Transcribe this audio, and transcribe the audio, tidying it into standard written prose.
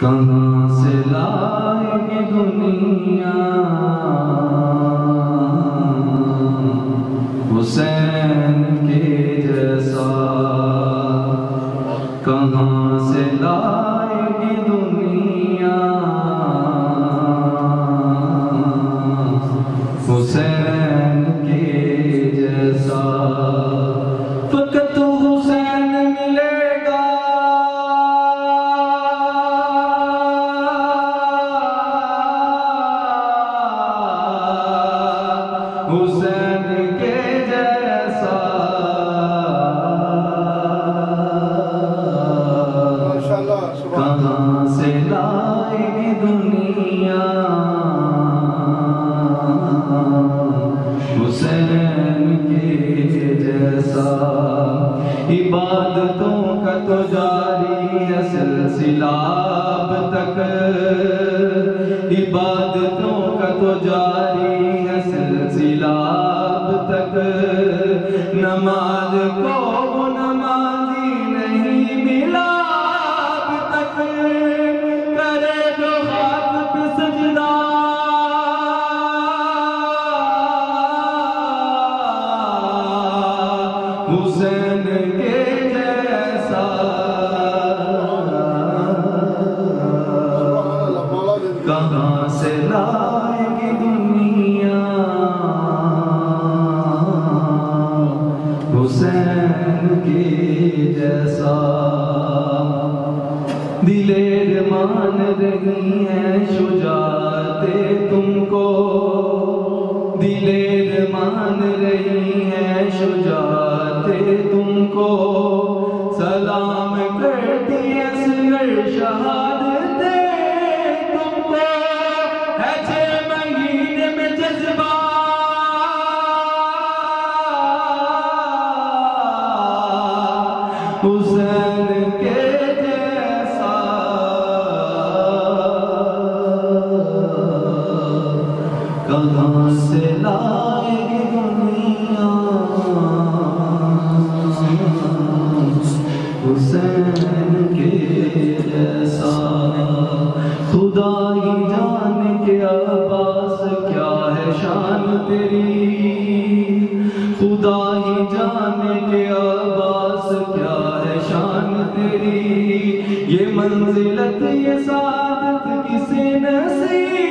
कहाँ से लाएंगे दुनिया हुसैन के जैसा, कहाँ से लाएंगे दुनिया हुसैन के जैसा। फकत हुसैन मिलेगा हुसैन के जैसा, कहाँ से लाएगी दुनिया हुसैन के जैसा। इबादतों का तो जारी है सिलसिला अब तक, इबादतों का तो जारी है सिलसिला अब तक। नमाज को वो नमाजी नहीं मिला अब तक, करे जो हाथ पे सजदा हुसैन के जैसा, कहाँ से लाएगी दुनिया हुसैन के जैसा। दिलेर मान रही है शुजाते तुमको, दिलेर मान रही है शुजाते तुमको। सलाम करती है असगर शहादते तुमको, है 6 महीने में जज्बा हुसैन के जैसा, कहाँ से लाएगी दुनिया हुसैन के जैसा। खुदा ही जाने के अब्बास क्या है शान तेरी, खुदा ही जाने के अब्बास क्या है शान तेरी। ये मंजिलत ये सादत किसे नसीब